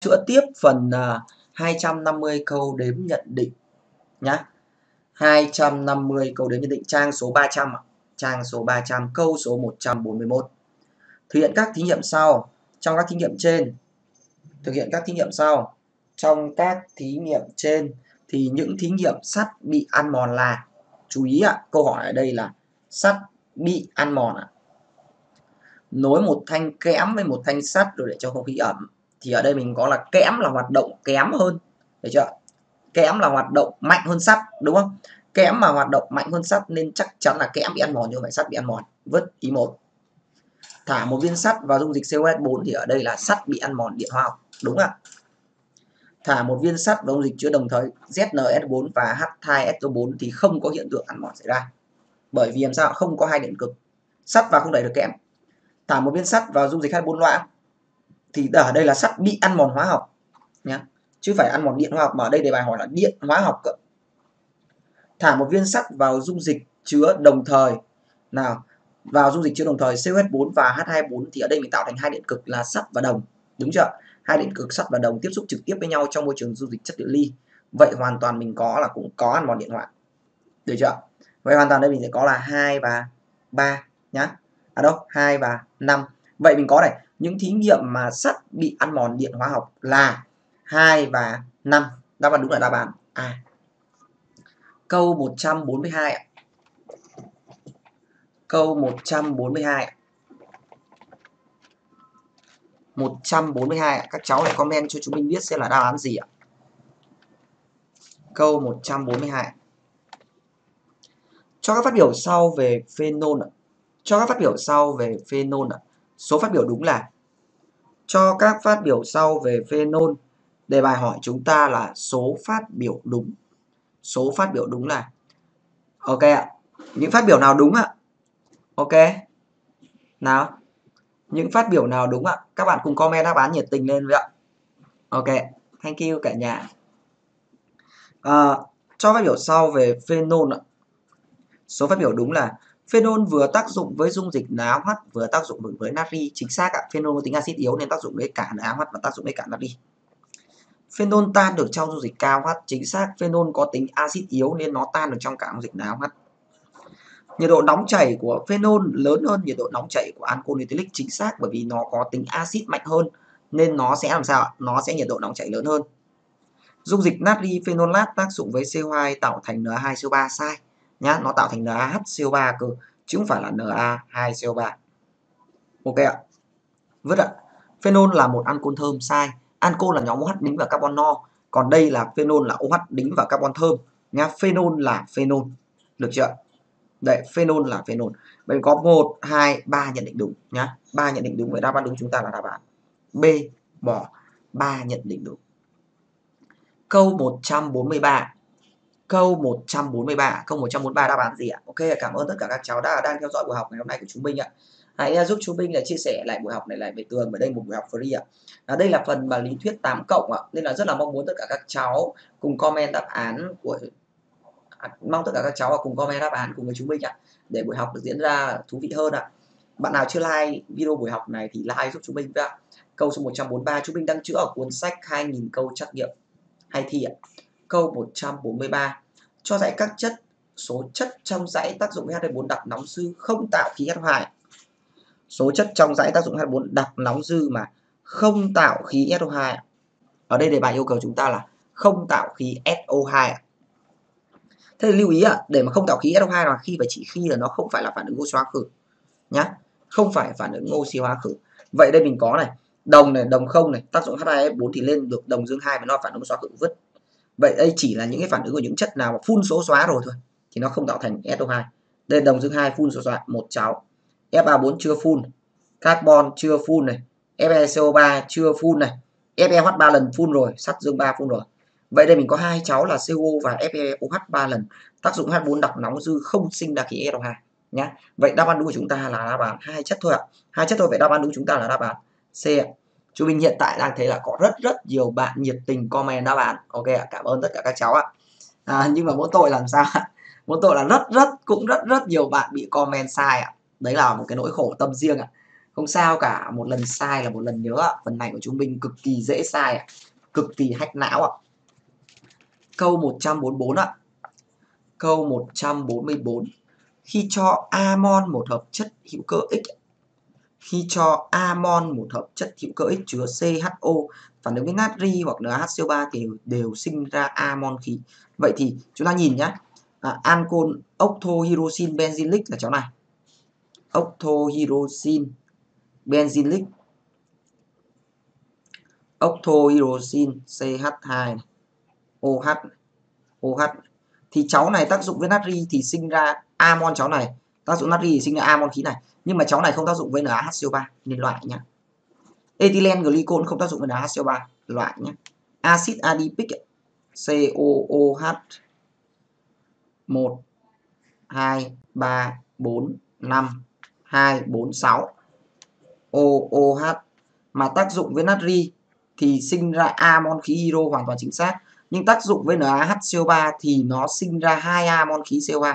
chữa tiếp phần 250 câu đếm nhận định nhá. 250 câu đếm nhận định trang số 300 ạ. Trang số 300 câu số 141. Thực hiện các thí nghiệm sau. Trong các thí nghiệm trên, thực hiện các thí nghiệm sau. Trong các thí nghiệm trên thì những thí nghiệm sắt bị ăn mòn là, chú ý ạ, câu hỏi ở đây là sắt bị ăn mòn ạ. Nối một thanh kẽm với một thanh sắt rồi để cho không khí ẩm, thì ở đây mình có là kẽm là hoạt động kém hơn, được chưa? Kẽm là hoạt động mạnh hơn sắt, đúng không? Kẽm mà hoạt động mạnh hơn sắt nên chắc chắn là kẽm bị ăn mòn, như vậy sắt bị ăn mòn. Vứt ý 1. Thả một viên sắt vào dung dịch COS4 thì ở đây là sắt bị ăn mòn điện hóa học, đúng ạ. Thả một viên sắt vào dung dịch chứa đồng thời ZnS4 và H2SO4 thì không có hiện tượng ăn mòn xảy ra. Bởi vì làm sao? Không có hai điện cực, sắt vào không đẩy được kẽm. Thả một viên sắt vào dung dịch H4 loãng thì ở đây là sắt bị ăn mòn hóa học nhá, chứ phải ăn mòn điện hóa học, mà ở đây đề bài hỏi là điện hóa học cơ. Thả một viên sắt vào dung dịch chứa đồng thời nào, vào dung dịch chứa đồng thời COS4 và H2O4 thì ở đây mình tạo thành hai điện cực là sắt và đồng, đúng chưa? Hai điện cực sắt và đồng tiếp xúc trực tiếp với nhau trong môi trường dung dịch chất điện ly. Vậy hoàn toàn mình có là cũng có ăn mòn điện hóa, được chưa? Vậy hoàn toàn đây mình sẽ có là 2 và 3 nhá. À đâu, 2 và 5. Vậy mình có này, những thí nghiệm mà sắt bị ăn mòn điện hóa học là 2 và 5. Đáp án đúng là đáp án A. Câu 142 ạ. Câu 142 ạ. 142 ạ. Các cháu hãy comment cho chúng mình biết xem là đáp án gì ạ. Câu 142. Cho các phát biểu sau về phenol ạ. Cho các phát biểu sau về phenol ạ. Số phát biểu đúng là, cho các phát biểu sau về phenol, đề bài hỏi chúng ta là số phát biểu đúng. Số phát biểu đúng là, ok ạ. Những phát biểu nào đúng ạ? Ok. Nào, những phát biểu nào đúng ạ? Các bạn cùng comment đáp án nhiệt tình lên với ạ. Ok, thank you cả nhà. Cho phát biểu sau về phenol ạ. Số phát biểu đúng là phenol vừa tác dụng với dung dịch NaOH vừa tác dụng với natri. Chính xác ạ. Phenol có tính axit yếu nên tác dụng với cả NaOH và tác dụng với cả natri. Phenol tan được trong dung dịch KOH. Chính xác. Phenol có tính axit yếu nên nó tan được trong cả dung dịch NaOH. Nhiệt độ nóng chảy của phenol lớn hơn nhiệt độ nóng chảy của alcohol ethylic. Chính xác, bởi vì nó có tính axit mạnh hơn nên nó sẽ làm sao? Nó sẽ nhiệt độ nóng chảy lớn hơn. Dung dịch natri phenolat tác dụng với CO2 tạo thành Na2CO3. Sai nhá, nó tạo thành NaHCO3 cơ chứ không phải là Na2CO3. Ok ạ. Vứt ạ. Phenol là một ancol thơm. Sai. Ancol là nhóm OH đính vào carbon no, còn đây là phenol là OH đính vào carbon thơm nhá. Phenol là phenol, được chưa? Đấy, phenol là phenol. Vậy có 1, 2, 3 nhận định đúng nhá. 3 nhận định đúng, vậy đáp án đúng chúng ta là đáp án B, bỏ 3 nhận định đúng. Câu 143. Câu 143, câu 143 đáp án gì ạ? Ok, cảm ơn tất cả các cháu đang theo dõi buổi học ngày hôm nay của chúng mình ạ. Hãy giúp chúng mình là chia sẻ lại buổi học này lại với Tường, ở đây một buổi học free ạ. Đây là phần mà lý thuyết 8 cộng ạ, nên là rất là mong muốn tất cả các cháu cùng comment đáp án của mong tất cả các cháu cùng comment đáp án cùng với chúng mình ạ, để buổi học được diễn ra thú vị hơn ạ. Bạn nào chưa like video buổi học này thì like giúp chúng mình ạ. Câu số 143 chúng mình đang chữa ở cuốn sách 2000 câu trắc nghiệm hay thi ạ. Câu 143 cho dãy các số chất trong dãy tác dụng với H2O4 đặc nóng dư không tạo khí SO2. Số chất trong dãy tác dụng H2O4 đặc nóng dư mà không tạo khí SO2. Ở đây đề bài yêu cầu chúng ta là không tạo khí SO2. Thế thì lưu ý ạ, để mà không tạo khí SO2 là khi và chỉ khi là nó không phải là phản ứng oxy hóa khử nhá, không phải phản ứng oxy hóa khử. Vậy đây mình có này, đồng không này, tác dụng H2S4 thì lên được đồng dương 2 và nó phản ứng oxy hóa khử, vứt. Vậy đây chỉ là những cái phản ứng của những chất nào mà phun số xóa rồi thôi thì nó không tạo thành SO2. Đây đồng dương 2 phun số xóa, một cháu. Fa4 chưa phun, carbon chưa phun này, FeCO3 chưa phun này, FeOH 3 lần phun rồi, sắt dương 3 phun rồi. Vậy đây mình có hai cháu là CO và FeOH 3 lần, tác dụng H4 đặc nóng dư không sinh ra khí SO2 nhá. Vậy đáp án đúng của chúng ta là đáp án hai chất thôi ạ. Hai chất thôi, vậy đáp án đúng chúng ta là đáp án C ạ. Chúng mình hiện tại đang thấy là có rất nhiều bạn nhiệt tình comment đáp án. Ok ạ, cảm ơn tất cả các cháu ạ. Nhưng mà mỗi tội làm sao ạ? Mỗi tội là rất nhiều bạn bị comment sai ạ. Đấy là một cái nỗi khổ tâm riêng ạ. Không sao cả, một lần sai là một lần nhớ ạ. Phần này của chúng mình cực kỳ dễ sai ạ. Cực kỳ hack não ạ. Câu 144 ạ. Câu 144. Khi cho amon một hợp chất hữu cơ X, khi cho amon một hợp chất hữu cơ X chứa CHO phản ứng với natri hoặc NaHCO3 thì đều sinh ra amon khí. Vậy thì chúng ta nhìn nhé. Ancol octohydroxin benzylic là cháu này. Octohydroxin benzylic, octohydroxin CH2 OH OH thì cháu này tác dụng với natri thì sinh ra amon, cháu này tác dụng natri thì sinh ra amon khí này, nhưng mà cháu này không tác dụng với NaHCO3 nên loại nhé. Ethylene glycol không tác dụng với NaHCO3 loại nhé. Acid adipic COOH 1 2 3 4 5 2 4 6 OOH mà tác dụng với natri thì sinh ra amon khí hydro hoàn toàn chính xác, nhưng tác dụng với NaHCO3 thì nó sinh ra 2 amon khí CO3.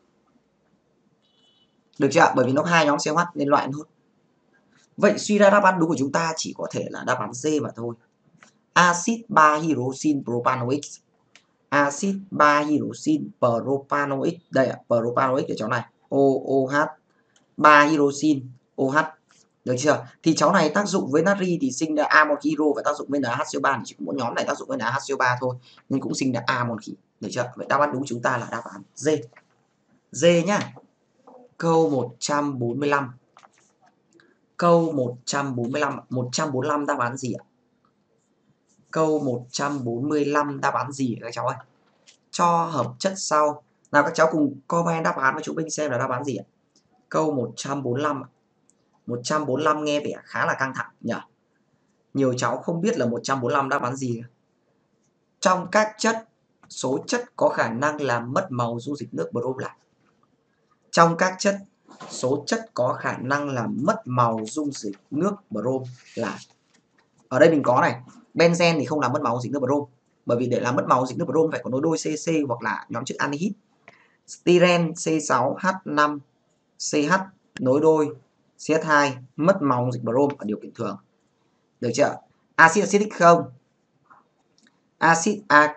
Được chưa? Bởi vì nó hai nhóm CH nên loại nốt. Vậy suy ra đáp án đúng của chúng ta chỉ có thể là đáp án D mà thôi. Acid 3-hydroxin propanoic. Acid 3-hydroxin propanoic. Đây ạ, propanoic để cháu này. OOH 3-hydroxin OH. Được chưa? Thì cháu này tác dụng với natri thì sinh ra amon khí hydro, và tác dụng với NaHCO3 thì chỉ có mỗi nhóm này tác dụng với NaHCO3 thôi nên cũng sinh ra amon khí. Được chưa? Vậy đáp án đúng chúng ta là đáp án D. D nhá. Câu 145. Câu 145, 145 đáp án gì ạ? Câu 145 đáp án gì các cháu ơi? Cho hợp chất sau. Nào các cháu cùng comment đáp án với chúng mình xem là đáp án gì ạ? Câu 145. 145 nghe vẻ khá là căng thẳng nhỉ? Nhiều cháu không biết là 145 đáp án gì. Trong các chất, số chất có khả năng làm mất màu dung dịch nước brom là. Trong các chất, số chất có khả năng làm mất màu dung dịch nước brom là. Ở đây mình có này, benzen thì không làm mất màu dung dịch nước brom, bởi vì để làm mất màu dung dịch nước brom phải có nối đôi CC hoặc là nhóm chất anhydride. Styren C6H5CH nối đôi CH2 mất màu dung dịch brom ở điều kiện thường. Được chưa? Acid acidic không. Acid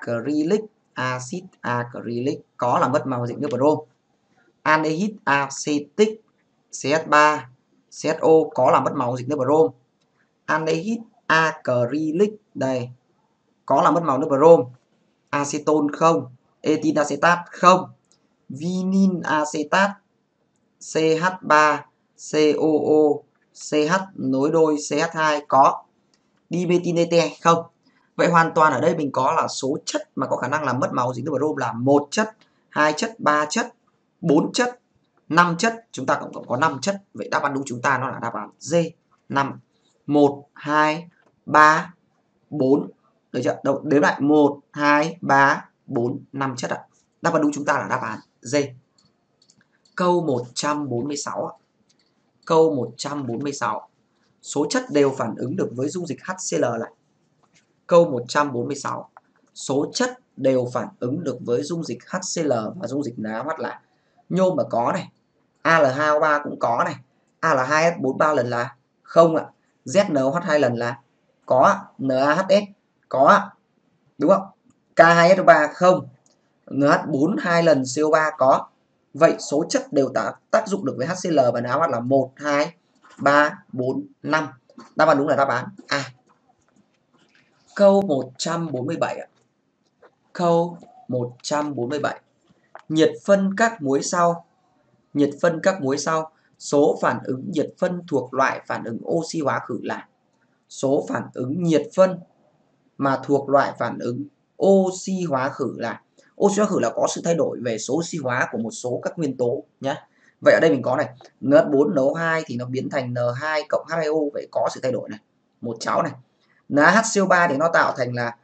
acrylic có làm mất màu dung dịch nước brom. Aldehyde acetic CH3 CHO có làm mất màu dung dịch nước brom. Aldehyde acrylic đây có làm mất màu nước brom. Acetone không. Ethyl acetat không. Vinin acetat CH3 COO CH nối đôi CH2 có. Dimethyl không. Vậy hoàn toàn ở đây mình có là số chất mà có khả năng làm mất màu dính nước brom là 1 chất, 2 chất, 3 chất, 4 chất, 5 chất. Chúng ta cộng có 5 chất. Vậy đáp án đúng chúng ta nó là đáp án D, 5. 1 2 3 4. Được chưa? Đếm lại 1 2 3 4 5 chất ạ. Đáp án đúng chúng ta là đáp án D. Câu 146 ạ. Câu 146. Số chất đều phản ứng được với dung dịch HCl lại. Câu 146. Số chất đều phản ứng được với dung dịch HCl và dung dịch NaOH là. Nhôm mà có này, Al2O3 cũng có này, Al2S4 3 lần là không ạ. ZNOH 2 lần là có. NaHS có, đúng không? K2SO3 không. NH4 2 lần CO3 có. Vậy số chất đều tác dụng được với HCl và NaOH là 1 2 3 4 5. Đáp án đúng là đáp án A. Câu 147 ạ. Câu 147. Nhiệt phân các muối sau. Nhiệt phân các muối sau. Số phản ứng nhiệt phân thuộc loại phản ứng oxy hóa khử là. Số phản ứng nhiệt phân mà thuộc loại phản ứng oxy hóa khử là. Oxy hóa khử là có sự thay đổi về số oxy hóa của một số các nguyên tố nhé. Vậy ở đây mình có này, NH4NO2 thì nó biến thành N2 cộng H2O, vậy có sự thay đổi này. Một cháu này. NaHCO3 thì nó tạo thành là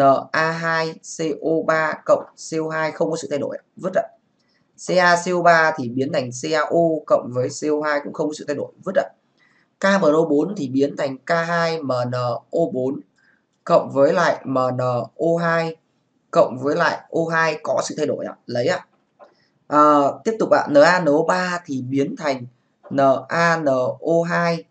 Na2CO3 cộng CO2 không có sự thay đổi, vứt ạ. CaCO3 thì biến thành CaO cộng với CO2 cũng không có sự thay đổi, vứt ạ. KMNO4 thì biến thành K2MnO4 cộng với lại MnO2 cộng với lại O2 có sự thay đổi ạ, lấy ạ. Tiếp tục ạ, NaNO3 thì biến thành NaNO2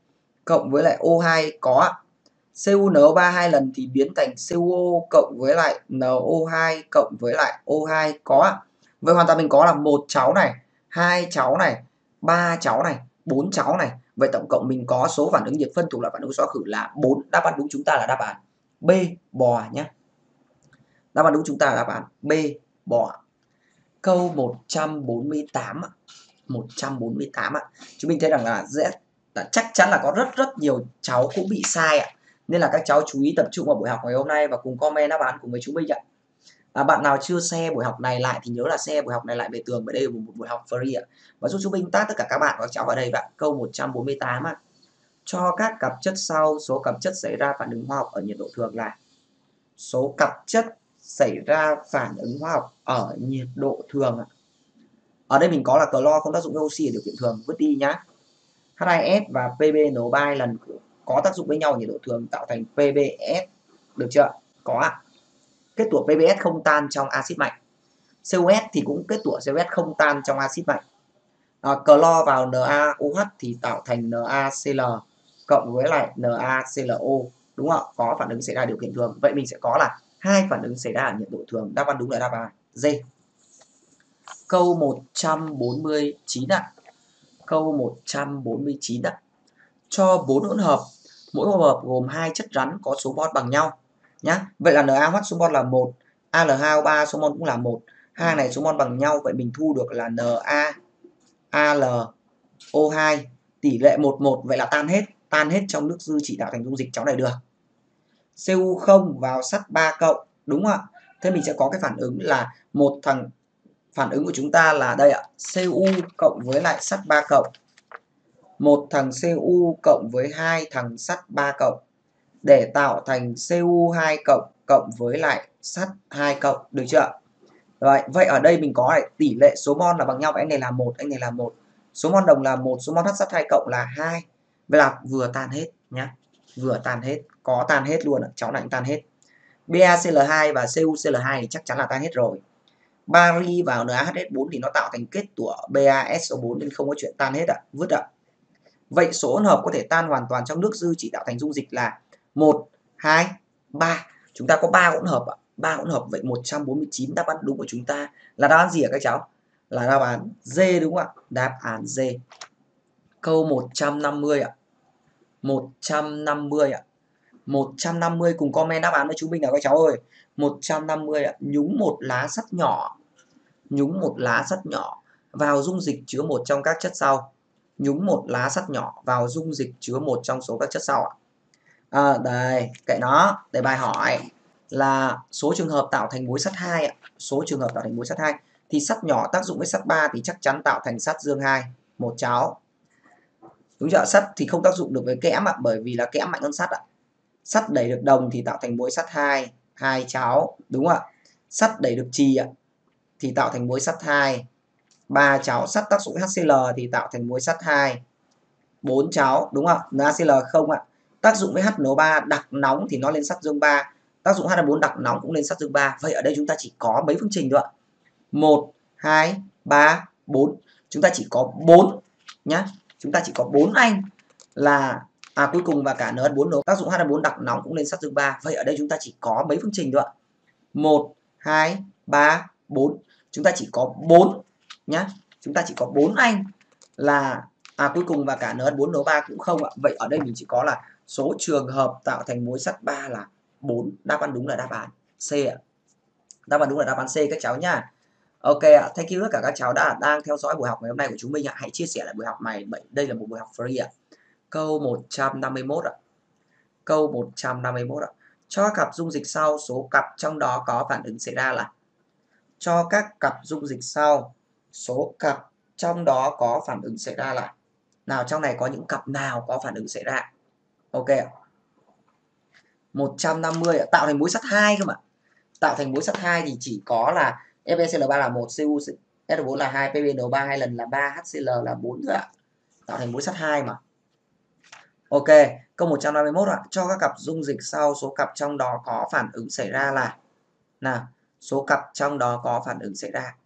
cộng với lại O2 có ạ. CuNO3 hai lần thì biến thành CuO cộng với lại NO2 cộng với lại O2 có ạ. Vậy hoàn toàn mình có là một cháu này, hai cháu này, ba cháu này, bốn cháu này. Vậy tổng cộng mình có số phản ứng nhiệt phân thuộc loại phản ứng xóa khử là 4. Đáp án đúng chúng ta là đáp án B, bò nhé. Đáp án đúng chúng ta là đáp án B, bò. Câu 148 ạ. 148 ạ. Chúng mình thấy rằng là chắc chắn là có rất nhiều cháu cũng bị sai ạ. Nên là các cháu chú ý tập trung vào buổi học ngày hôm nay và cùng comment đáp án cùng với chúng mình ạ. Bạn nào chưa share buổi học này lại thì nhớ là share buổi học này lại về tường, bởi đây là một buổi học free ạ. Và giúp chúng mình tag tất cả các bạn và các cháu vào đây bạn. Câu 148 ạ. Cho các cặp chất sau số cặp chất xảy ra phản ứng hóa học ở nhiệt độ thường là số cặp chất xảy ra phản ứng hóa học ở nhiệt độ thường ạ. Ở đây mình có là clo không tác dụng với oxy ở điều kiện thường, vứt đi nhá. H2S và PbNO3 hai lần có tác dụng với nhau ở nhiệt độ thường tạo thành PbS, được chưa? Có ạ. Kết tủa PbS không tan trong axit mạnh. CuS thì cũng kết tủa CuS không tan trong axit mạnh. Clo vào NaOH thì tạo thành NaCl cộng với lại NaClO, đúng không ạ? Có phản ứng xảy ra điều kiện thường. Vậy mình sẽ có là hai phản ứng xảy ra ở nhiệt độ thường. Đáp án đúng là đáp án D. Câu 149 ạ. Câu 149 ạ. Cho 4 hỗn hợp, mỗi hỗn hợp gồm 2 chất rắn có số mol bằng nhau nhá. Vậy là NaOH số mol là 1, Al2O3 số mol cũng là 1. Hai này số mol bằng nhau, vậy mình thu được là NaAlO2 tỷ lệ 1:1, vậy là tan hết trong nước dư chỉ tạo thành dung dịch cháu này được. Cu0 vào sắt 3 cộng, đúng không ạ? Thế mình sẽ có cái phản ứng là một thằng phản ứng của chúng ta là đây ạ, Cu cộng với lại sắt 3 cộng. Một thằng Cu cộng với hai thằng sắt 3 cộng để tạo thành Cu2 cộng cộng với lại sắt 2 cộng, được chưa? Rồi, vậy ở đây mình có này, tỷ lệ số mol là bằng nhau, anh này là 1, anh này là 1. Số mol đồng là 1, số mol H sắt 2 cộng là 2. Vậy là vừa tan hết nhá. Vừa tan hết, có tan hết luôn ạ, cháu này cũng tan hết. BaCl2 và CuCl2 thì chắc chắn là tan hết rồi. Bari vào NaHS4 thì nó tạo thành kết tủa BaSO4 nên không có chuyện tan hết ạ, vứt ạ. Vậy số hỗn hợp có thể tan hoàn toàn trong nước dư chỉ tạo thành dung dịch là 1, 2, 3. Chúng ta có 3 hỗn hợp ạ. 3 hỗn hợp, vậy 149 đáp án đúng của chúng ta là đáp án gì ạ các cháu? Là đáp án D, đúng không ạ? Đáp án D. Câu 150 ạ. 150 ạ. 150 cùng comment đáp án với chúng mình nào các cháu ơi. 150 ạ. Nhúng một lá sắt nhỏ. Nhúng một lá sắt nhỏ vào dung dịch chứa một trong các chất sau. Nhúng một lá sắt nhỏ vào dung dịch chứa một trong số các chất sau ạ. Đây, kệ nó. Đây bài hỏi là số trường hợp tạo thành muối sắt 2 ạ. Số trường hợp tạo thành muối sắt 2 thì sắt nhỏ tác dụng với sắt 3 thì chắc chắn tạo thành sắt dương 2, một cháu. Đúng chưa? Sắt thì không tác dụng được với kẽm ạ, bởi vì là kẽm mạnh hơn sắt ạ. Sắt đẩy được đồng thì tạo thành muối sắt 2, hai cháu, đúng không ạ? Sắt đẩy được chì ạ thì tạo thành muối sắt 2, 3 cháu. Sắt tác dụng với HCl thì tạo thành muối sắt 2, 4 cháu, đúng không? NaCl không ạ. Tác dụng với HNO3 đặc nóng thì nó lên sắt dương 3, tác dụng H4 đặc nóng cũng lên sắt dương 3. Vậy ở đây chúng ta chỉ có mấy phương trình thôi ạ? 1, 2, 3, 4. Chúng ta chỉ có 4 nhá. Chúng ta chỉ có 4 anh là cuối cùng và cả NH4 tác dụng H4 đặc nóng cũng lên sắt dương 3. Vậy ở đây chúng ta chỉ có mấy phương trình thôi ạ? 1, 2, 3, 4. Chúng ta chỉ có 4 nhá. Chúng ta chỉ có 4 anh là cuối cùng và cả NH4NO3 cũng không ạ. Vậy ở đây mình chỉ có là số trường hợp tạo thành muối sắt 3 là 4. Đáp án đúng là đáp án C ạ. Đáp án đúng là đáp án C các cháu nhá. Ok ạ, thank you tất cả các cháu đang theo dõi buổi học ngày hôm nay của chúng mình ạ. Hãy chia sẻ lại buổi học này, đây là một buổi học free ạ. Câu 151 ạ. Câu 151 ạ. Cho cặp dung dịch sau, số cặp trong đó có phản ứng xảy ra là. Cho các cặp dung dịch sau, số cặp trong đó có phản ứng xảy ra là. Nào trong này có những cặp nào có phản ứng xảy ra? Ok ạ. 150 ạ, tạo thành muối sắt 2 cơ mà. Tạo thành muối sắt 2 thì chỉ có là FeCl3 là 1, CuSO4 là 2, PbNO3 hai lần là 3, HCl là 4 thôi ạ. Tạo thành muối sắt 2 mà. Ok, câu 151 ạ. Cho các cặp dung dịch sau, số cặp trong đó có phản ứng xảy ra là. Nào, số cặp trong đó có phản ứng xảy ra.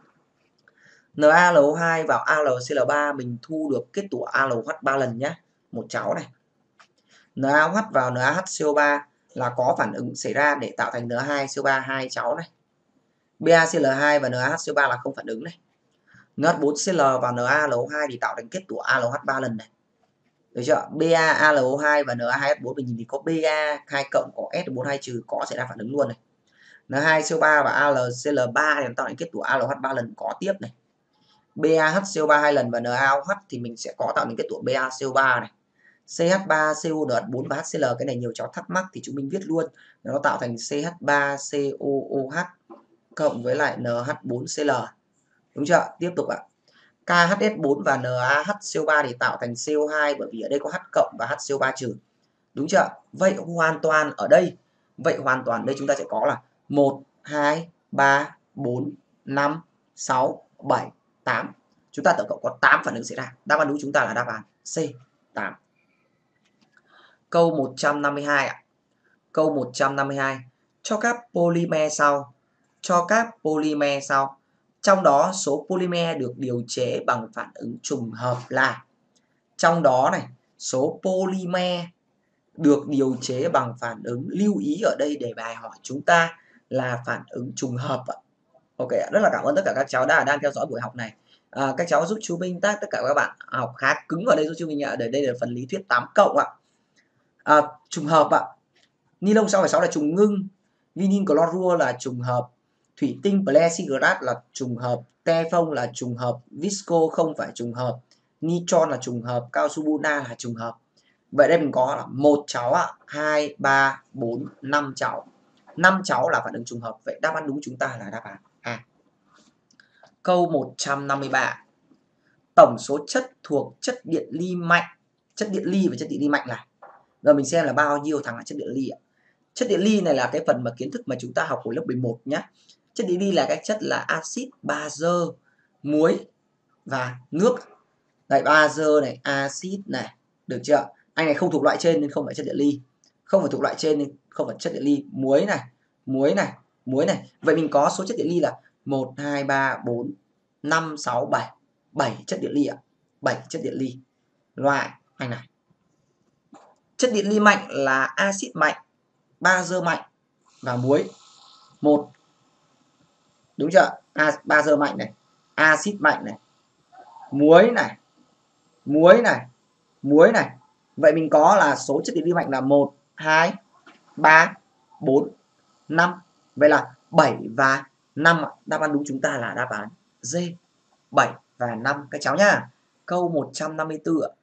NaLO2 vào AlCl3 mình thu được kết tủa AlOH 3 lần nhé. một cháu này. NaOH vào NaHCO3 là có phản ứng xảy ra để tạo thành N2CO3 hai cháu này. BaCl2 và NaHCO3 là không phản ứng này. NH4Cl và NaLO2 thì tạo thành kết tủa ALOH 3 lần này. Được chưa? BaALO2 và Na2S4 mình nhìn thì có Ba 2 cộng, có S4 2 trừ, có xảy ra phản ứng luôn này. N2CO3 và AlCl3 thì tạo thành kết tủa ALOH 3 lần, có tiếp này. BaHCO3 2 lần và NaOH thì mình sẽ có tạo thành kết tủa BaCO3 này. CH3CONH4 và HCl, cái này nhiều cháu thắc mắc thì chúng mình viết luôn. Nó tạo thành CH3COOH cộng với lại NH4Cl. Đúng chưa? Tiếp tục ạ. KHS4 và NaHCO3 thì tạo thành CO2 bởi vì ở đây có H cộng và HCO3 trừ. Đúng chưa? Vậy hoàn toàn đây chúng ta sẽ có là 1, 2, 3, 4, 5, 6, 7, 8. Chúng ta tổng cộng có 8 phản ứng xảy ra. Đáp án đúng chúng ta là đáp án C, 8. Câu 152 ạ. Câu 152. Cho các polymer sau. Trong đó số polymer được điều chế bằng phản ứng trùng hợp là. Trong đó này, số polymer được điều chế bằng phản ứng, lưu ý ở đây để bài hỏi chúng ta là phản ứng trùng hợp ạ. Ok, rất là cảm ơn tất cả các cháu đang theo dõi buổi học này. Các cháu giúp chú Minh tác tất cả các bạn học khá cứng ở đây giúp chú Minh ạ. Để đây là phần lý thuyết 8 cộng ạ. Trùng hợp ạ. Ni lông 6,6 là trùng ngưng, vinin clorua là trùng hợp, thủy tinh plexiglass là trùng hợp, teflon là trùng hợp, visco không phải trùng hợp, nitron là trùng hợp, cao su buna là trùng hợp. Vậy đây mình có là 1 cháu ạ, 2, 3, 4, 5 cháu. 5 cháu là phản ứng trùng hợp. Vậy đáp án đúng chúng ta là đáp án A. Câu 153. Tổng số chất thuộc chất điện ly mạnh, chất điện ly và chất điện ly mạnh là. Rồi mình xem là bao nhiêu thằng là chất điện ly ạ. Chất điện ly này là cái phần mà kiến thức mà chúng ta học của lớp 11 nhé. Chất điện ly là các chất là axit, bazơ, muối và nước. Đây, bazơ này, axit này, được chưa? Anh này không thuộc loại trên nên không phải chất điện ly. Không phải thuộc loại trên nên không phải chất điện ly. Muối này, muối này, muối này. Vậy mình có số chất điện ly là 1, 2, 3, 4, 5, 6, 7. 7 chất điện ly ạ. 7 chất điện ly. Loại anh này. Chất điện ly mạnh là axit mạnh, bazơ mạnh và muối. 1. Đúng chưa? Bazơ mạnh này, axit mạnh này, muối này, muối này, muối này. Vậy mình có là số chất điện ly mạnh là 1, 2, 3, 4, 5. Vậy là 7 và 5. Đáp án đúng chúng ta là đáp án D, 7 và 5 các cháu nhá. Câu 154 ạ.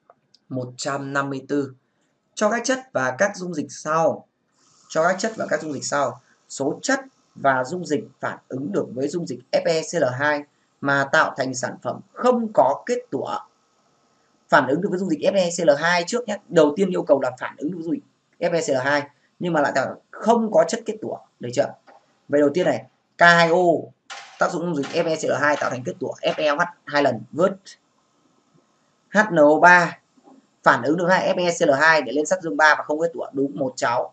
154. Cho các chất và các dung dịch sau. Cho các chất và các dung dịch sau. Số chất và dung dịch phản ứng được với dung dịch FeCl2 mà tạo thành sản phẩm không có kết tủa. Phản ứng được với dung dịch FeCl2 trước nhé. Đầu tiên yêu cầu là phản ứng được với dung dịch FeCl2 nhưng mà lại không có chất kết tủa, được chưa? Vậy đầu tiên này, K2O tác dụng dung dịch FeCl2 tạo thành kết tủa FeOH 2 lần, vớt. HNO3 phản ứng được hai FeCl2 để lên sắt dương 3 và không kết tủa, đúng, 1 cháu.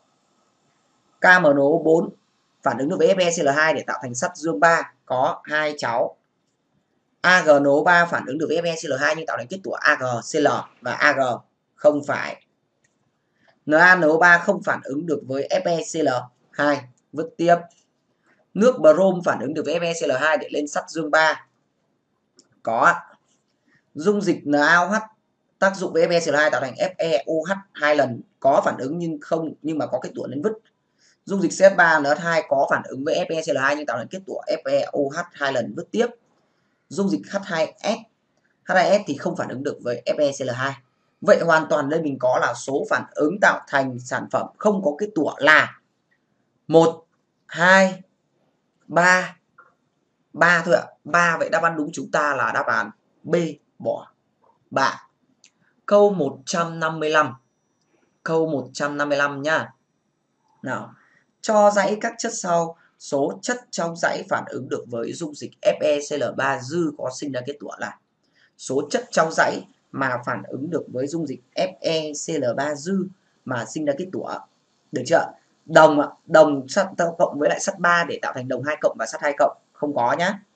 KMNO4 phản ứng được với FeCl2 để tạo thành sắt dương 3, có 2 cháu. AgNO3 phản ứng được với FeCl2 nhưng tạo thành kết tủa AgCl và Ag, không phải. NaNO3 không phản ứng được với FeCl2, vứt tiếp. Nước brom phản ứng được với FeCl2 để lên sắt dương 3, có. Dung dịch NaOH tác dụng với FeCl2 tạo thành FeOH 2 lần, có phản ứng nhưng mà có kết tủa nên vứt. Dung dịch CH3NH2 có phản ứng với FeCl2 nhưng tạo thành kết tủa FeOH 2 lần, vứt tiếp. Dung dịch H2S thì không phản ứng được với FeCl2. Vậy hoàn toàn đây mình có là số phản ứng tạo thành sản phẩm không có kết tủa là 1, 2, 3. 3 thôi ạ. 3, vậy đáp án đúng chúng ta là đáp án B, bỏ 3. Câu 155. Câu 155 nhá. Nào, cho dãy các chất sau, số chất trong dãy phản ứng được với dung dịch FeCl3 dư có sinh ra kết tủa là. Số chất trong dãy mà phản ứng được với dung dịch FeCl3 dư mà sinh ra kết tủa, được chưa? Đồng sắt cộng với lại sắt 3 để tạo thành đồng 2 cộng và sắt 2 cộng, không có nhá.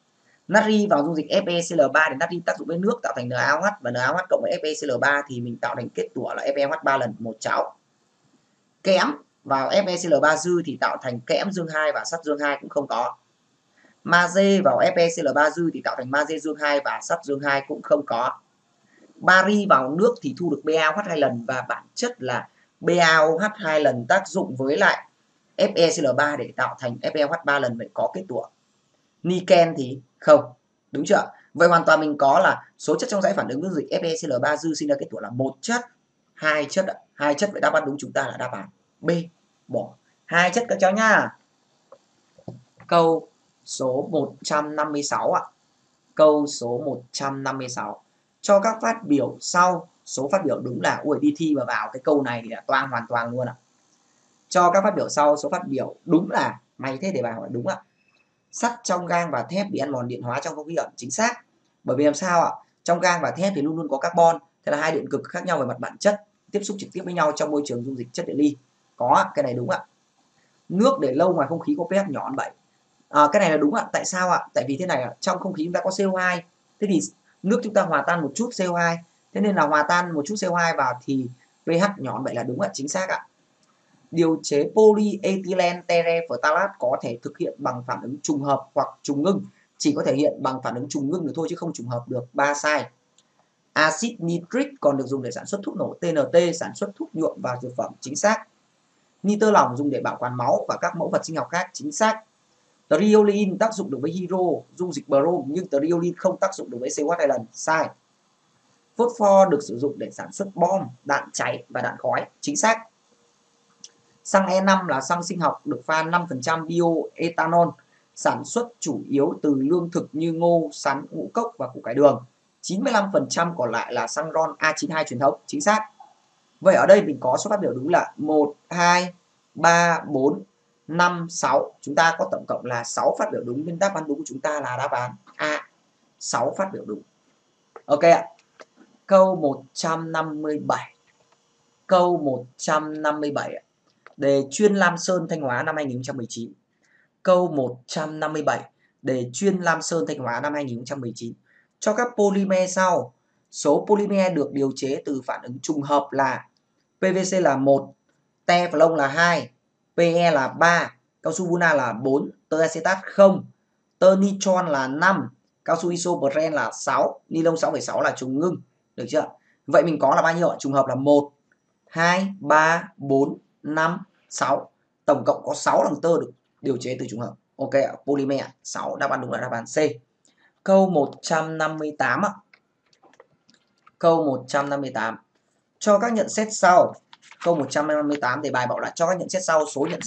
Natri vào dung dịch FeCl3 để natri tác dụng với nước tạo thành NaOH và NaOH cộng với FeCl3 thì mình tạo thành kết tủa là FeOH 3 lần một cháo. Kẽm vào FeCl3 dư thì tạo thành kẽm dương 2 và sắt dương 2 cũng không có. Magie vào FeCl3 dư thì tạo thành magie dương 2 và sắt dương 2 cũng không có. Bari vào nước thì thu được BaOH 2 lần và bản chất là BaOH 2 lần tác dụng với lại FeCl3 để tạo thành FeOH 3 lần, vậy có kết tủa. Niken thì không, đúng chưa? Vậy hoàn toàn mình có là số chất trong dãy phản ứng với dịch FeCl3 dư sinh ra kết tủa là một chất, hai chất, hai chất, vậy đáp án đúng chúng ta là đáp án B, bỏ hai chất các cháu nha. Câu số 156 ạ. Câu số 156. Cho các phát biểu sau, số phát biểu đúng là ui đi thi mà vào cái câu này thì là toang hoàn toàn luôn ạ. Cho các phát biểu sau, số phát biểu đúng là may thế để bài hỏi đúng ạ. Sắt trong gang và thép bị ăn mòn điện hóa trong không khí ẩm, chính xác. Bởi vì làm sao ạ? Trong gang và thép thì luôn luôn có carbon, thế là hai điện cực khác nhau về mặt bản chất tiếp xúc trực tiếp với nhau trong môi trường dung dịch chất điện ly. Có, cái này đúng ạ. Nước để lâu ngoài không khí có pH nhỏ hơn 7. Cái này là đúng ạ. Tại sao ạ? Tại vì thế này, trong không khí chúng ta có CO2, thế thì nước chúng ta hòa tan một chút CO2, thế nên là hòa tan một chút CO2 vào thì pH nhỏ hơn 7 là đúng ạ, chính xác ạ. Điều chế polyethylene terephthalate có thể thực hiện bằng phản ứng trùng hợp hoặc trùng ngưng, chỉ có thể hiện bằng phản ứng trùng ngưng được thôi chứ không trùng hợp được. 3 sai. Axit nitric còn được dùng để sản xuất thuốc nổ TNT, sản xuất thuốc nhuộm và dược phẩm, chính xác. Nitơ lỏng dùng để bảo quản máu và các mẫu vật sinh học khác, chính xác. Triolin tác dụng được với hydro, dung dịch brom, nhưng triolin không tác dụng được với COH 2 lần, sai. Phosphor được sử dụng để sản xuất bom, đạn cháy và đạn khói, chính xác. Xăng E5 là xăng sinh học được pha 5% bioethanol, sản xuất chủ yếu từ lương thực như ngô, sắn, ngũ cốc và củ cải đường. 95% còn lại là xăng RON A92 truyền thống, chính xác. Vậy ở đây mình có số phát biểu đúng là 1, 2, 3, 4, 5, 6. Chúng ta có tổng cộng là 6 phát biểu đúng, nên đáp án đúng của chúng ta là đáp án A, 6 phát biểu đúng. Ok ạ. Câu 157. Câu 157 ạ. Đề chuyên Lam Sơn Thanh Hóa năm 2019. Câu 157. Đề chuyên Lam Sơn Thanh Hóa năm 2019. Cho các polymer sau, số polymer được điều chế từ phản ứng trùng hợp là PVC là 1, Teflon là 2, PE là 3, cao su Buna là 4, tơ acetat 0, tơ nitron là 5, cao su isoprene là 6, ni lông 6,6 là trùng ngưng. Được chưa? Vậy mình có là bao nhiêu? Trùng hợp là 1, 2, 3, 4, 5, 6. Tổng cộng có 6 lần tơ được điều chế từ trùng hợp. Ok ạ, polymer 6, đáp án đúng là đáp án C. Câu 158 ạ. Câu 158. Cho các nhận xét sau. Câu 158 thì bài bảo là cho các nhận xét sau, số nhận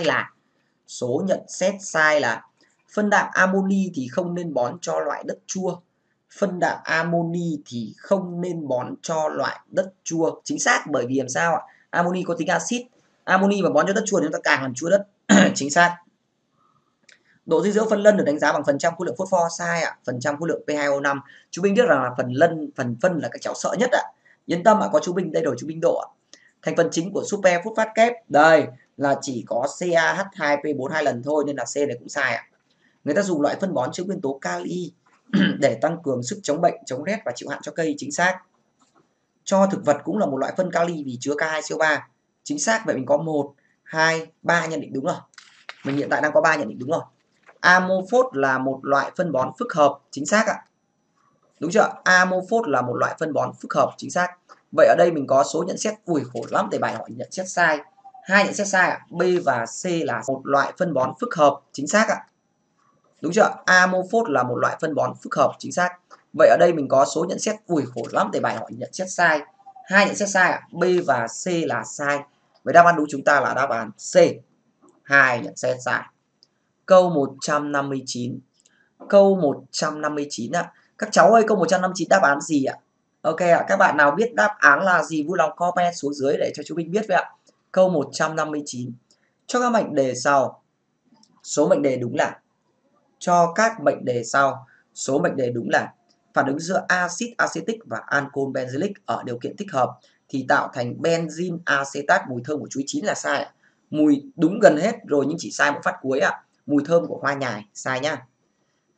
xét sai là phân đạm amoni thì không nên bón cho loại đất chua. Phân đạm amoni thì không nên bón cho loại đất chua, chính xác. Bởi vì làm sao ạ? Amoni có tính axit, amoni mà bón cho đất chua thì chúng ta càng làm chua đất. Chính xác. Độ dinh dưỡng phân lân được đánh giá bằng phần trăm khối lượng phosphor, sai ạ. Phần trăm khối lượng P2O5. Chú Binh biết rằng là phần phân là các cháu sợ nhất ạ. Yên tâm ạ, có chú Binh đây rồi, chú Binh độ ạ. Thành phần chính của super phosphate kép đây là chỉ có CaH2P4 2 lần thôi, nên là C này cũng sai ạ. Người ta dùng loại phân bón chứa nguyên tố kali để tăng cường sức chống bệnh, chống rét và chịu hạn cho cây, chính xác. Cho thực vật cũng là một loại phân kali vì chứa K2CO3, chính xác. Vậy mình có 1, 2, 3 nhận định đúng rồi. Mình hiện tại đang có 3 nhận định đúng rồi. Amophos là một loại phân bón phức hợp, chính xác ạ. Đúng chưa? Amophos là một loại phân bón phức hợp, chính xác. Vậy ở đây mình có số nhận xét ui khổ lắm để bài hỏi nhận xét sai. 2 nhận xét sai ạ. B và C là một loại phân bón phức hợp, chính xác ạ. Đúng chưa? Amophos là một loại phân bón phức hợp, chính xác. Vậy ở đây mình có số nhận xét ui khổ lắm để bài hỏi nhận xét sai. 2 nhận xét sai ạ. B và C là sai. Vậy đáp án đúng chúng ta là đáp án C. 2 nhận xét sai. Câu 159. Câu 159 ạ. Các cháu ơi, câu 159 đáp án gì ạ? Ok ạ, các bạn nào biết đáp án là gì vui lòng comment xuống dưới để cho chú Binh biết vậy ạ. Câu 159. Cho các mệnh đề sau, số mệnh đề đúng là cho các mệnh đề sau, số mệnh đề đúng là phản ứng giữa axit acetic và ancol benzylic ở điều kiện thích hợp thì tạo thành benzene acetat mùi thơm của chuối chín, là sai ạ. Mùi đúng gần hết rồi nhưng chỉ sai một phát cuối ạ. Mùi thơm của hoa nhài, sai nhá.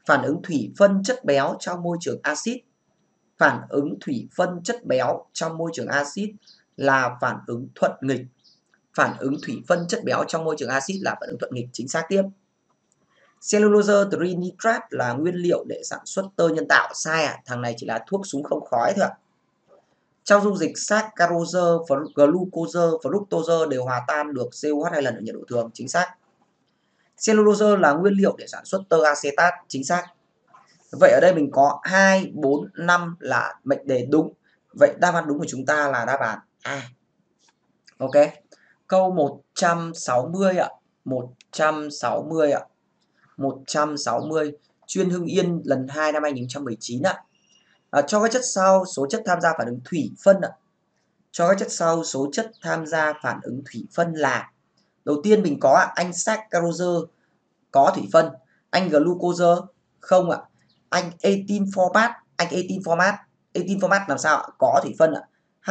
phản ứng thủy phân chất béo trong môi trường axit. Phản ứng thủy phân chất béo trong môi trường axit là phản ứng thuận nghịch. Phản ứng thủy phân chất béo trong môi trường axit là phản ứng thuận nghịch. Chính xác tiếp. Cellulose trinitrate là nguyên liệu để sản xuất tơ nhân tạo. Sai à? Thằng này chỉ là thuốc súng không khói thôi ạ. Trong dung dịch saccharose, glucose, fructose đều hòa tan được COH 2 lần ở nhiệt độ thường. Chính xác. Cellulose là nguyên liệu để sản xuất tơ acetat. Chính xác. Vậy ở đây mình có 2, 4, 5 là mệnh đề đúng. Vậy đáp án đúng của chúng ta là đáp án A. Ok. Câu 160 ạ. 160 ạ. 160. Chuyên Hưng Yên lần 2 năm 2019 ạ. Cho các chất sau số chất tham gia phản ứng thủy phân ạ. Cho các chất sau số chất tham gia phản ứng thủy phân là. Đầu tiên mình có anh saccharose có thủy phân, anh glucose không ạ. Anh ethyl format, ethyl format làm sao ạ? Có thủy phân ạ.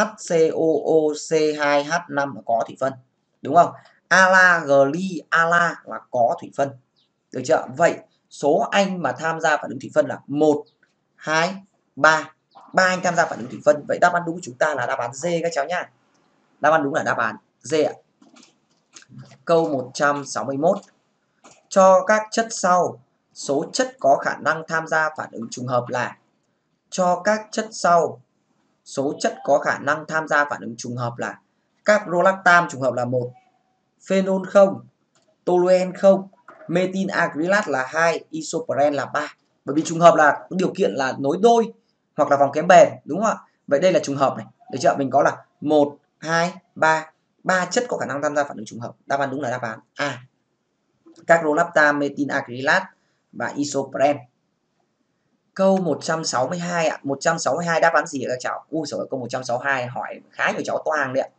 HCOOC2H5 có thủy phân. Đúng không? Ala gly ala là có thủy phân. Được chưa? Vậy số anh mà tham gia phản ứng thủy phân là 1, 2, 3. 3 anh tham gia phản ứng thủy phân. Vậy đáp án đúng của chúng ta là đáp án D các cháu nhá. Đáp án đúng là đáp án D ạ. Câu 161. Cho các chất sau số chất có khả năng tham gia phản ứng trùng hợp là. Cho các chất sau số chất có khả năng tham gia phản ứng trùng hợp là caprolactam trùng hợp là 1, phenol không, toluen không, methyl acrylat là 2, isoprene là 3. Bởi vì trùng hợp là điều kiện là nối đôi hoặc là vòng kém bền, đúng không ạ? Vậy đây là trùng hợp này. Được chưa? Mình có là 1, 2, 3. 3 chất có khả năng tham gia phản ứng trùng hợp. Đáp án đúng là đáp án A. Caprolactam, methyl acrylat và isoprene. Câu 162 ạ. 162 đáp án gì các cháu? Ui giời, câu 162 hỏi khá nhiều cháu toang đấy ạ.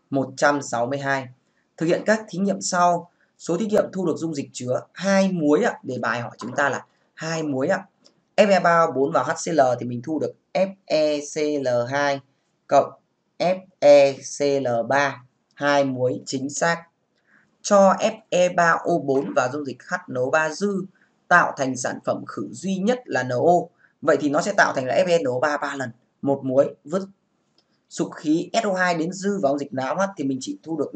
162. Thực hiện các thí nghiệm sau. Số thí nghiệm thu được dung dịch chứa 2 muối ạ. Đề bài hỏi chúng ta là 2 muối ạ. Fe3O4 vào HCl thì mình thu được FeCl2 cộng FeCl3. 2 muối chính xác. Cho Fe3O4 vào dung dịch HNO3 dư tạo thành sản phẩm khử duy nhất là NO. Vậy thì nó sẽ tạo thành là FeNO3 3 lần. 1 muối vứt. Sục khí SO2 đến dư vào dung dịch NaOH thì mình chỉ thu được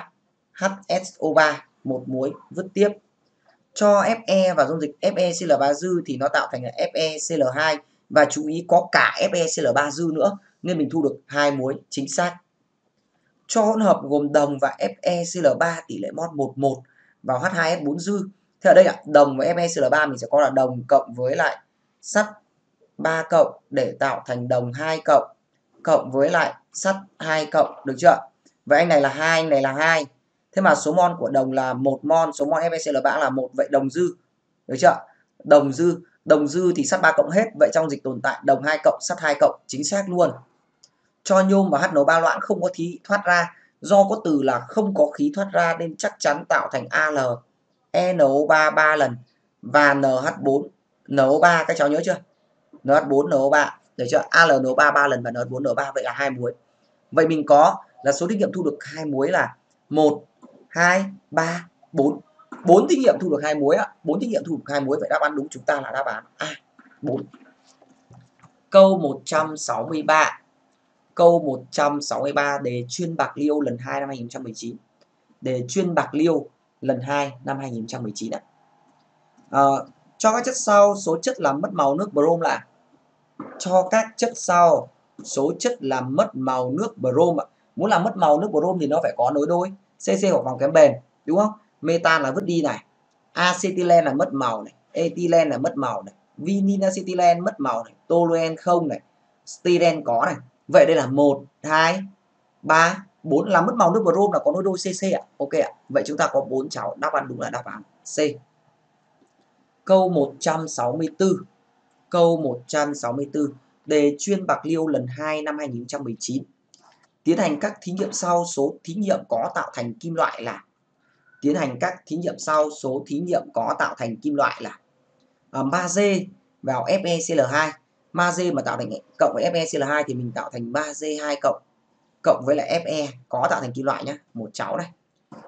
NaHSO3 1 muối vứt tiếp. Cho Fe vào dung dịch FeCl3 dư thì nó tạo thành là FeCl2 và chú ý có cả FeCl3 dư nữa nên mình thu được 2 muối chính xác. Cho hỗn hợp gồm đồng và FeCl3 tỷ lệ mol 1:1 vào H2S4 dư. Thế ở đây đồng và FeCl3 mình sẽ có là đồng cộng với lại sắt 3 cộng để tạo thành đồng 2 cộng cộng với lại sắt 2 cộng, được chưa? Vậy anh này là 2, anh này là 2. Thế mà số mol của đồng là 1 mol, số mol FeCl3 là 1, vậy đồng dư. Được chưa? Đồng dư thì sắt 3 cộng hết, vậy trong dịch tồn tại đồng 2 cộng sắt 2 cộng, chính xác luôn. Cho nhôm và HNO3 loãng không có khí thoát ra, do có từ là không có khí thoát ra nên chắc chắn tạo thành Al NO3 3 lần và NH4 NO3, các cháu nhớ chưa? NH4 NO3, được chưa? Al NO3 3 lần và NH4 NO3, vậy là 2 muối. Vậy mình có là số thí nghiệm thu được 2 muối là 1, 2, 3, 4. 4 thí nghiệm thu được 2 muối ạ. 4 thí nghiệm thu được 2 muối, vậy đáp án đúng chúng ta là đáp án A, 4. Câu 163. Câu 163 đề chuyên Bạc Liêu lần 2 năm 2019. Đề chuyên Bạc Liêu lần 2 năm 2019 ạ. Cho các chất sau số chất làm mất màu nước brom là. Cho các chất sau số chất làm mất màu nước brom ạ. Muốn làm mất màu nước brom thì nó phải có nối đôi CC hoặc vòng kém bền, đúng không? Metan là vứt đi này, acetylen là mất màu này, ethylene là mất màu này, vinylacetylene mất màu này, toluen không này, styren có này. Vậy đây là 1, 2, 3, 4 làm mất màu nước brom là có nối đôi CC ạ. Ok ạ. Vậy chúng ta có 4 cháu, đáp án đúng là đáp án C. Câu 164. Câu 164. Đề chuyên Bạc Liêu lần 2 năm 2019. Tiến hành các thí nghiệm sau số thí nghiệm có tạo thành kim loại là. Tiến hành các thí nghiệm sau số thí nghiệm có tạo thành kim loại là magie vào FeCl2. Magie mà tạo thành cộng với FeCl2 thì mình tạo thành magie2 cộng với lại Fe có tạo thành kim loại nhé, một cháu này.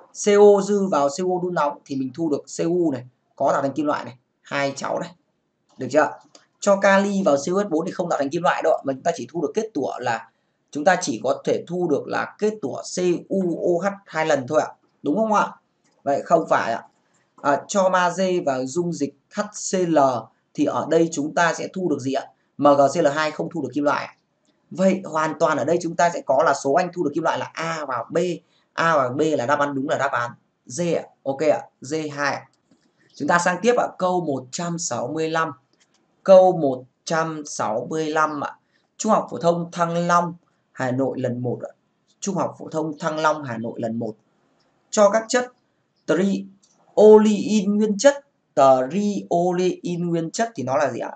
CO dư vào CO đun nóng thì mình thu được Cu này có tạo thành kim loại này, hai cháu này. Được chưa? Cho kali vào CuH4 thì không tạo thành kim loại đâu, mà chúng ta chỉ thu được kết tủa là chúng ta chỉ có thể thu được là kết tủa CuOH 2 lần thôi ạ. Đúng không ạ? Vậy không phải ạ. Cho magie vào dung dịch HCl thì ở đây chúng ta sẽ thu được gì ạ? MgCl2 không thu được kim loại. Vậy hoàn toàn ở đây chúng ta sẽ có là số anh thu được kim loại là A và B. A và B là đáp án đúng là đáp án D ạ. Ok ạ, D2 ạ. Chúng ta sang tiếp ạ, câu 165. Câu 165 ạ. Trung học phổ thông Thăng Long, Hà Nội lần 1 ạ. Trung học phổ thông Thăng Long, Hà Nội lần 1. Cho các chất triolin nguyên chất, triolin nguyên chất thì nó là gì ạ?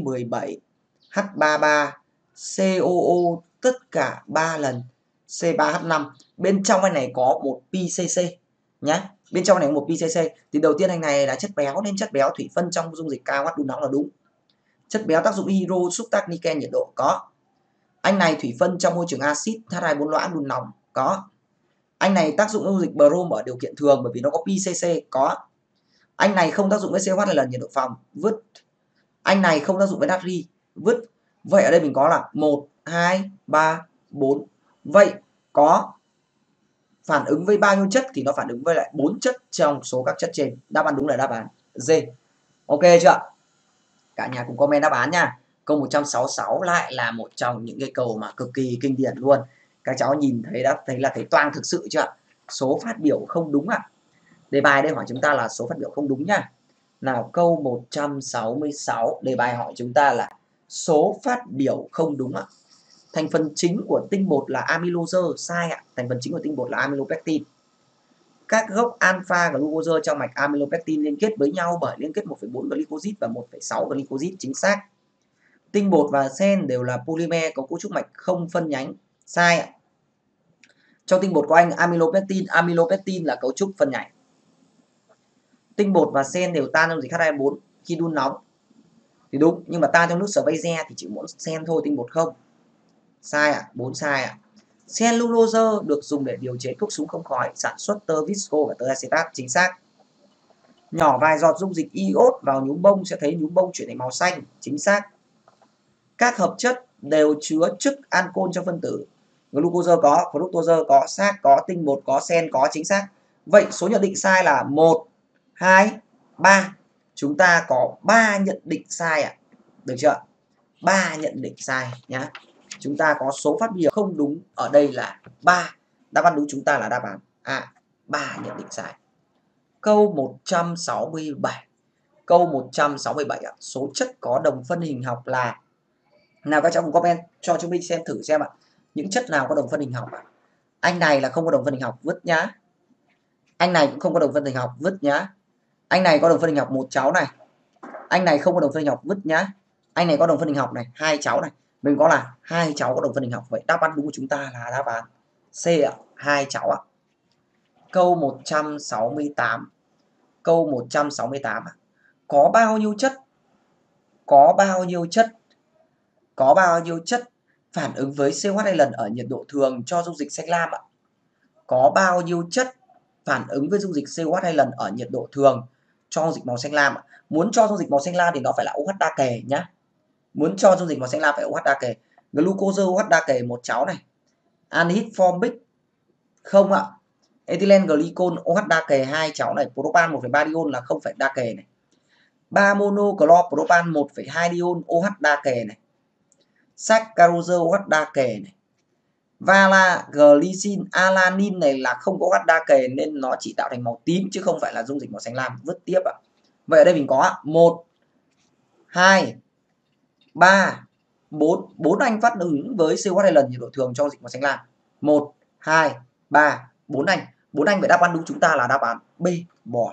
C17H33 COO tất cả 3 lần C3H5. Bên trong cái này có một PCC nhá. Bên trong này có một PCC thì đầu tiên anh này là chất béo nên chất béo thủy phân trong dung dịch KOH đun nóng là đúng. Chất béo tác dụng hydro xúc tác niken nhiệt độ có. Anh này thủy phân trong môi trường axit H2O loãng đun nóng có. Anh này tác dụng dung dịch brom ở điều kiện thường bởi vì nó có PCC có. Anh này không tác dụng với COH lần nhiệt độ phòng vứt. Anh này không tác dụng với natri vứt. Vậy ở đây mình có là 1 2 3 4. Vậy có phản ứng với bao nhiêu chất thì nó phản ứng với lại 4 chất trong số các chất trên. Đáp án đúng là đáp án D. Ok chưa? Cả nhà cùng comment đáp án nha. Câu 166 lại là một trong những cái câu mà cực kỳ kinh điển luôn. Các cháu nhìn thấy đã thấy là thấy toang thực sự chưa? Số phát biểu không đúng ạ. Đề bài đây hỏi chúng ta là số phát biểu không đúng nha. Nào câu 166, đề bài hỏi chúng ta là số phát biểu không đúng ạ. Thành phần chính của tinh bột là amylose, sai ạ. Thành phần chính của tinh bột là amylopectin. Các gốc alpha glucose trong mạch amylopectin liên kết với nhau bởi liên kết 1,4 glycosid và 1,6 glycosid, chính xác. Tinh bột và sen đều là polymer có cấu trúc mạch không phân nhánh, sai ạ. Trong tinh bột của anh amylopectin là cấu trúc phân nhánh. Tinh bột và sen đều tan trong dịch H2O khi đun nóng thì đúng, nhưng mà tan trong nước Schweizer thì chỉ mỗi sen thôi, tinh bột không. Sai ạ, 4 sai ạ. Cellulose được dùng để điều chế thuốc súng không khói, sản xuất tơ visco và tơ acetat, chính xác. Nhỏ vài giọt dung dịch iốt vào nhúm bông sẽ thấy nhúm bông chuyển thành màu xanh, chính xác. Các hợp chất đều chứa chức ancol trong phân tử. Glucose có, fructose có, xác có, tinh bột có, sen có, chính xác. Vậy số nhận định sai là 1, 2, 3. Chúng ta có 3 nhận định sai ạ. Được chưa? 3 nhận định sai nhá. Chúng ta có số phát biểu không đúng ở đây là 3. Đáp án đúng chúng ta là đáp án A, 3 nhận định sai. Câu 167. Câu 167 ạ. Số chất có đồng phân hình học là. Nào các cháu cùng comment cho chúng mình xem thử xem ạ. Những chất nào có đồng phân hình học ạ? Anh này là không có đồng phân hình học, vứt nhá. Anh này cũng không có đồng phân hình học, vứt nhá. Anh này có đồng phân hình học, một cháu này. Anh này không có đồng phân hình học, vứt nhá. Anh này có đồng phân hình học này, hai cháu này. Mình có là hai cháu có đồng phân hình học. Vậy đáp án đúng của chúng ta là đáp án C ạ, hai cháu ạ. Câu 168. Câu 168 ạ. Có bao nhiêu chất? Có bao nhiêu chất? Có bao nhiêu chất phản ứng với COH 2 lần ở nhiệt độ thường cho dung dịch xanh lam ạ? Có bao nhiêu chất phản ứng với dung dịch COH 2 lần ở nhiệt độ thường cho dung dịch màu xanh lam ạ? Muốn cho dung dịch màu xanh lam thì nó phải là OH đa kề nhá. Muốn cho dung dịch màu xanh lam phải OH đa kề. Glucose OH đa kề một cháu này. Anhydride formic không ạ. Ethylene glycol OH đa kề hai cháu này. Propan 1,3 diol là không phải đa kề này. 3 monochlorpropan 1,2 diol OH đa kề này. Saccharose OH đa kề này. Vala glycine alanin này là không có OH đa kề nên nó chỉ tạo thành màu tím chứ không phải là dung dịch màu xanh lam, vứt tiếp ạ. Vậy ở đây mình có 1 2 3 4, 4 anh phát ứng với COH 2 lần nhiệt độ thường cho dung dịch màu xanh lam. 1 2 3 4 anh. 4 anh, vậy đáp án đúng chúng ta là đáp án B, bò.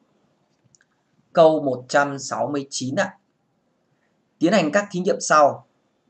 Câu 169 ạ. Tiến hành các thí nghiệm sau.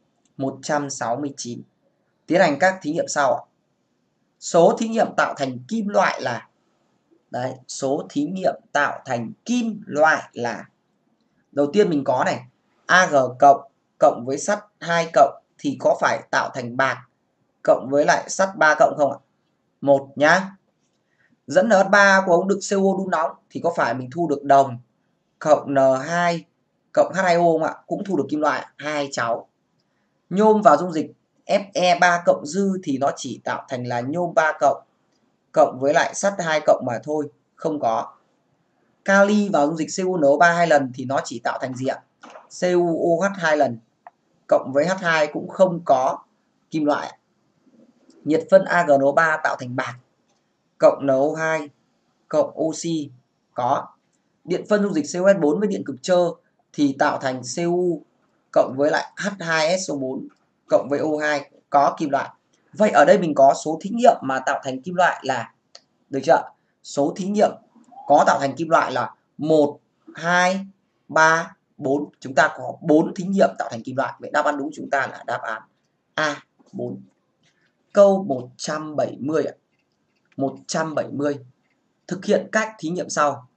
169. Tiến hành các thí nghiệm sau ạ. Số thí nghiệm tạo thành kim loại là. Đấy, số thí nghiệm tạo thành kim loại là. Đầu tiên mình có này, Ag cộng với sắt 2 cộng thì có phải tạo thành bạc cộng với lại sắt 3 cộng không ạ? 1 nhá. Dẫn NH3 của ống đựng CO đun nóng thì có phải mình thu được đồng cộng N2 cộng H2O không ạ? Cũng thu được kim loại. Hai cháu. Nhôm vào dung dịch Fe3 cộng dư thì nó chỉ tạo thành là nhôm 3 cộng với lại sắt 2 cộng mà thôi, không có. Kali vào dung dịch CuNO3 hai lần thì nó chỉ tạo thành gì ạ? CuOH 2 lần cộng với H2 cũng không có kim loại. Nhiệt phân AgNO3 tạo thành bạc cộng NO2 cộng oxy có. Điện phân dung dịch CuS4 với điện cực trơ thì tạo thành Cu cộng với lại H2SO4 cộng với O2 có kim loại. Vậy ở đây mình có số thí nghiệm mà tạo thành kim loại là, được chưa? Số thí nghiệm có tạo thành kim loại là 1, 2, 3, 4. Chúng ta có 4 thí nghiệm tạo thành kim loại. Vậy đáp án đúng chúng ta là đáp án A, 4. Câu 170 ạ. 170. Thực hiện các thí nghiệm sau.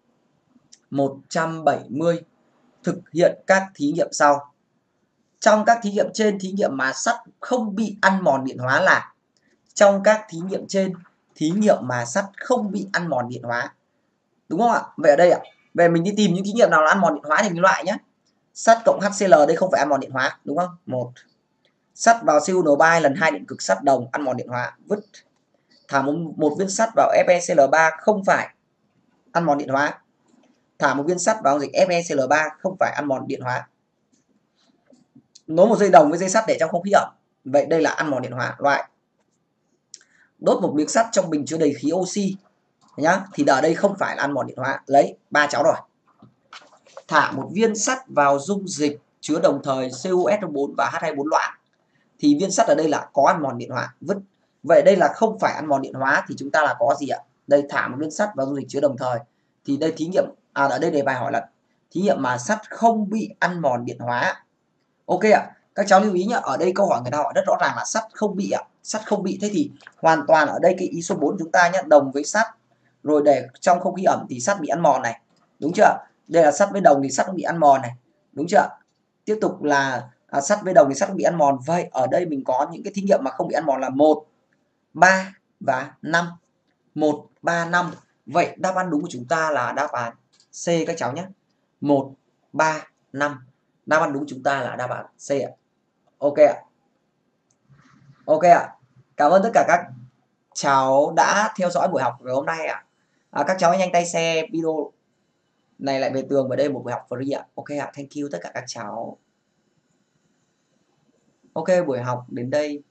170. Thực hiện các thí nghiệm sau. Trong các thí nghiệm trên, thí nghiệm mà sắt không bị ăn mòn điện hóa là, trong các thí nghiệm trên, thí nghiệm mà sắt không bị ăn mòn điện hóa. Đúng không ạ? Vậy ở đây ạ, về mình đi tìm những thí nghiệm nào là ăn mòn điện hóa thì mình loại nhé. Sắt cộng HCl đây không phải ăn mòn điện hóa, đúng không? 1. Sắt vào CuNO3 lần 2 điện cực sắt đồng ăn mòn điện hóa, vứt. Thả một viên sắt vào FeCl3 không phải ăn mòn điện hóa. Thả một viên sắt vào dung dịch FeCl3 không phải ăn mòn điện hóa. Nối một dây đồng với dây sắt để trong không khí ẩm. Vậy đây là ăn mòn điện hóa, loại. Đốt một miếng sắt trong bình chứa đầy khí oxy nhá, thì ở đây không phải là ăn mòn điện hóa. Lấy 3 cháu rồi. Thả một viên sắt vào dung dịch chứa đồng thời CuSO4 và H2O4 loãng thì viên sắt ở đây là có ăn mòn điện hóa, vứt. Vậy đây là không phải ăn mòn điện hóa thì chúng ta là có gì ạ? Đây, thả một viên sắt vào dung dịch chứa đồng thời thì đây thí nghiệm ở đây đề bài hỏi là thí nghiệm mà sắt không bị ăn mòn điện hóa. Ok ạ. Các cháu lưu ý nhá, ở đây câu hỏi người ta hỏi rất rõ ràng là sắt không bị ạ. Sắt không bị, thế thì hoàn toàn ở đây cái ý số 4 chúng ta nhá, đồng với sắt rồi để trong không khí ẩm thì sắt bị ăn mòn này. Đúng chưa? Đây là sắt với đồng thì sắt không bị ăn mòn này. Đúng chưa? Tiếp tục là sắt với đồng thì sắt không bị ăn mòn. Vậy ở đây mình có những cái thí nghiệm mà không bị ăn mòn là 1, 3 và 5. 1, 3, 5. Vậy đáp án đúng của chúng ta là đáp án C các cháu nhé. 1, 3, 5. Đáp án đúng chúng ta là đáp án C ạ. Ok ạ. Ok ạ. Cảm ơn tất cả các cháu đã theo dõi buổi học ngày hôm nay ạ. Các cháu nhanh tay share video này lại về tường, và đây một buổi học free ạ. Ok ạ. Thank you tất cả các cháu. Ok, buổi học đến đây